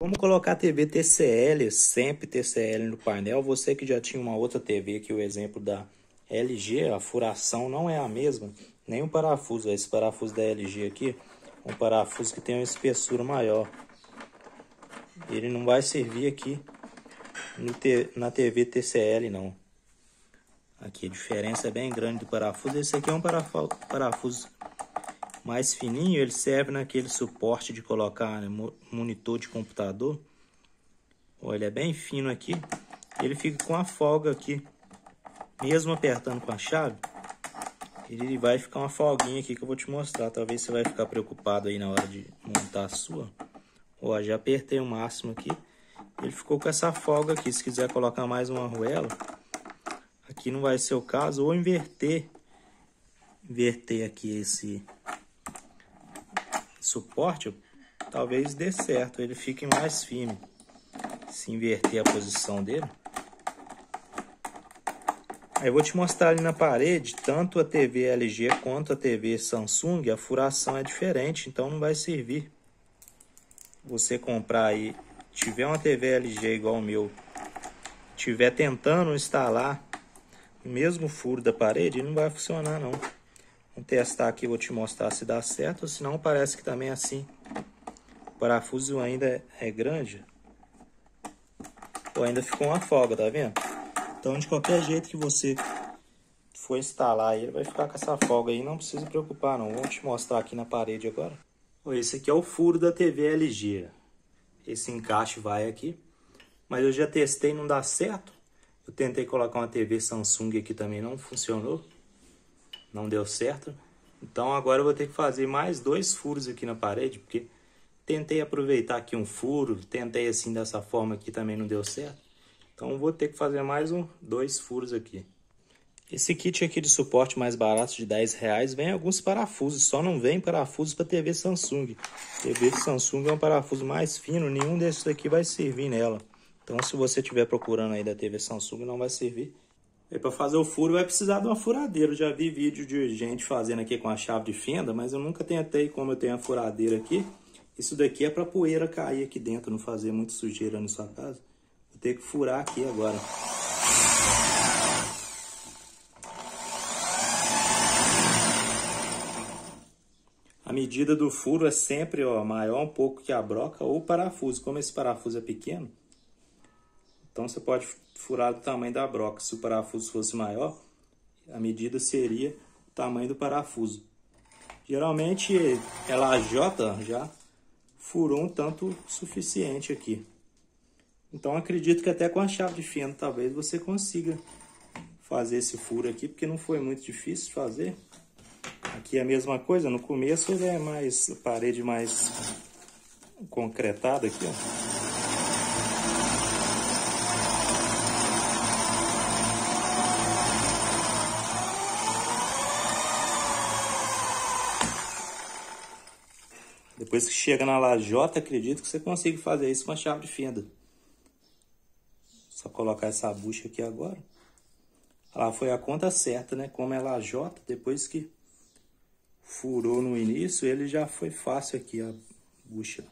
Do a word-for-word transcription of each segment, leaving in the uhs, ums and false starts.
Como colocar T V T C L, sempre T C L no painel. Você que já tinha uma outra T V aqui, o exemplo da L G, a furação não é a mesma, nem o parafuso. Esse parafuso da L G aqui, um parafuso que tem uma espessura maior. Ele não vai servir aqui no T, na T V T C L não. Aqui a diferença é bem grande do parafuso. Esse aqui é um parafuso mais fininho, ele serve naquele suporte de colocar, né, monitor de computador. Olha, ele é bem fino aqui, ele fica com a folga aqui, mesmo apertando com a chave, ele vai ficar uma folguinha aqui que eu vou te mostrar. Talvez você vai ficar preocupado aí na hora de montar a sua. Ó, já apertei o máximo aqui, ele ficou com essa folga aqui. Se quiser colocar mais uma arruela, aqui não vai ser o caso, ou inverter, inverter aqui esse suporte, talvez dê certo, ele fique mais firme se inverter a posição dele. Aí eu vou te mostrar ali na parede, tanto a T V L G quanto a T V Samsung, a furação é diferente, então não vai servir. Você comprar aí, tiver uma T V L G igual o meu, tiver tentando instalar o mesmo furo da parede, não vai funcionar não. Vamos testar aqui, vou te mostrar se dá certo, senão parece que também é assim. O parafuso ainda é grande. Ou ainda ficou uma folga, tá vendo? Então, de qualquer jeito que você for instalar ele, vai ficar com essa folga aí, não precisa preocupar não. Vou te mostrar aqui na parede agora. Esse aqui é o furo da T V L G. Esse encaixe vai aqui. Mas eu já testei, não dá certo. Eu tentei colocar uma T V Samsung aqui também, não funcionou. Não deu certo. Então agora eu vou ter que fazer mais dois furos aqui na parede, porque tentei aproveitar aqui um furo, tentei assim dessa forma aqui, também não deu certo. Então vou ter que fazer mais um, dois furos aqui. Esse kit aqui de suporte mais barato de dez reais vem alguns parafusos, só não vem parafusos para T V Samsung. T V Samsung é um parafuso mais fino, nenhum desses aqui vai servir nela. Então se você estiver procurando aí da T V Samsung, não vai servir. E para fazer o furo vai precisar de uma furadeira. Eu já vi vídeo de gente fazendo aqui com a chave de fenda, mas eu nunca tentei. Como eu tenho a furadeira aqui, isso daqui é para poeira cair aqui dentro, não fazer muito sujeira na sua casa. Vou ter que furar aqui agora. A medida do furo é sempre, ó, maior um pouco que a broca ou o parafuso. Como esse parafuso é pequeno, então você pode furar do tamanho da broca. Se o parafuso fosse maior, a medida seria o tamanho do parafuso. Geralmente é lajota, já furou um tanto suficiente aqui. Então acredito que até com a chave de fenda talvez você consiga fazer esse furo aqui, porque não foi muito difícil de fazer. Aqui é a mesma coisa, no começo ele é mais, a parede mais concretada aqui, ó. Depois que chega na lajota, acredito que você consiga fazer isso com a chave de fenda. Só colocar essa bucha aqui agora. Lá foi a conta certa, né? Como é lajota, depois que furou no início, ele já foi fácil aqui a bucha.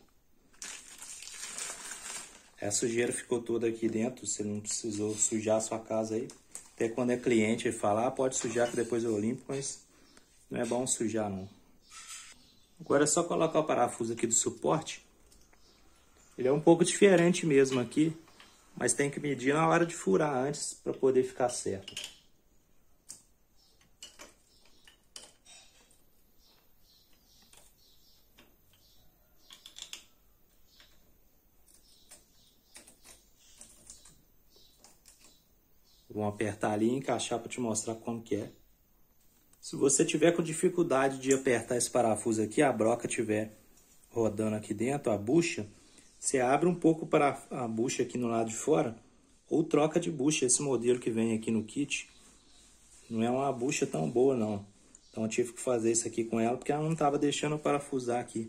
A sujeira ficou toda aqui dentro, você não precisou sujar a sua casa aí. Até quando é cliente, ele fala, ah, pode sujar que depois eu limpo, mas não é bom sujar não. Agora é só colocar o parafuso aqui do suporte. Ele é um pouco diferente mesmo aqui, mas tem que medir na hora de furar antes para poder ficar certo. Vamos apertar ali e encaixar para te mostrar como que é. Se você tiver com dificuldade de apertar esse parafuso aqui, a broca estiver rodando aqui dentro, a bucha, você abre um pouco para a bucha aqui no lado de fora, ou troca de bucha. Esse modelo que vem aqui no kit não é uma bucha tão boa não. Então eu tive que fazer isso aqui com ela, porque ela não estava deixando eu parafusar aqui.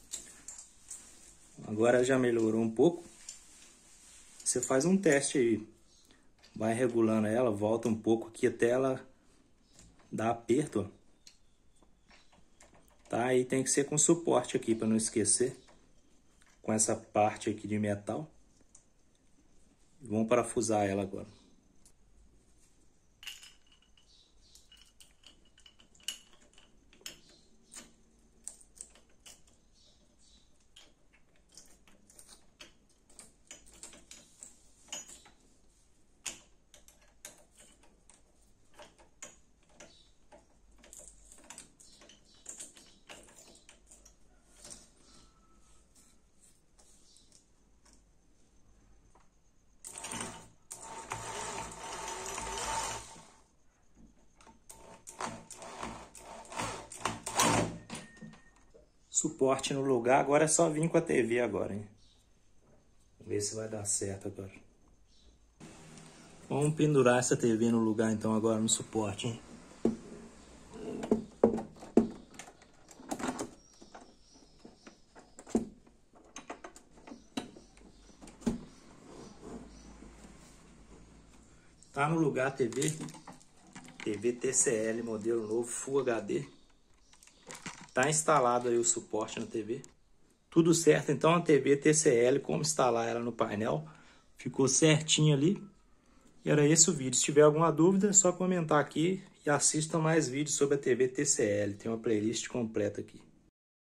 Agora já melhorou um pouco. Você faz um teste aí, vai regulando ela, volta um pouco aqui até ela dá aperto, tá? Aí tem que ser com suporte aqui para não esquecer. com essa parte aqui de metal. Vamos parafusar ela agora. Suporte no lugar, agora é só vir com a T V agora, hein? Vamos ver se vai dar certo agora. Vamos pendurar essa T V no lugar então agora no suporte, hein? Tá no lugar a T V, T V T C L modelo novo Full H D. Tá instalado aí o suporte na T V. Tudo certo, então a T V T C L, como instalar ela no painel. Ficou certinho ali. E era esse o vídeo. Se tiver alguma dúvida, é só comentar aqui e assista mais vídeos sobre a T V T C L. Tem uma playlist completa aqui.